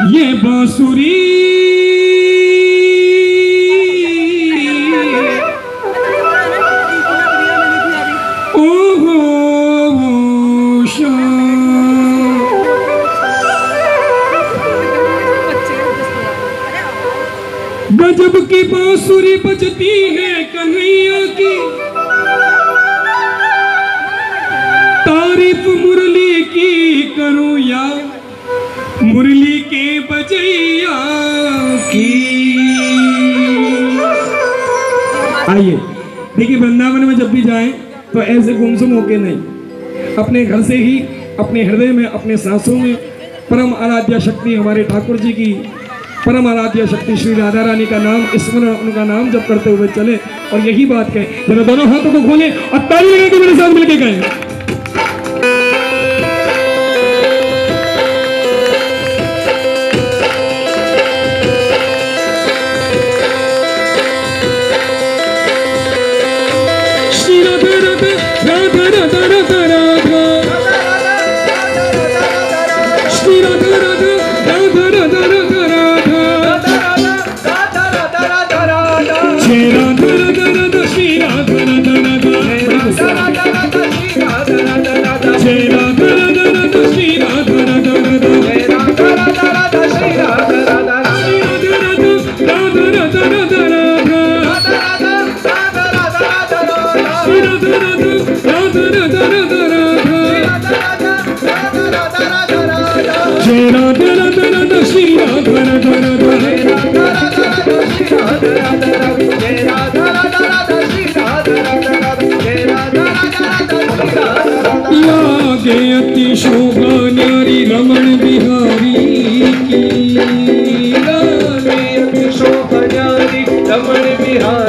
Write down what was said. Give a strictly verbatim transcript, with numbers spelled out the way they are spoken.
ये बांसुरी ओहो गजब की बांसुरी बजती है कन्हैया की, तारीफ मुरली की करूं या मुरली के बजैया की। आइए देखिए, वृंदावन में जब भी जाएं तो ऐसे गुमसुम होके नहीं, अपने घर से ही अपने हृदय में अपने सांसों में परम आराध्या शक्ति हमारे ठाकुर जी की परम आराध्य शक्ति श्री राधा रानी का नाम स्मरण, उनका नाम जप करते हुए चले और यही बात कहें। जरा दोनों हाथों को खोलें और ताली लगा के मेरे साथ मिलके कहें। लागे अति शोभा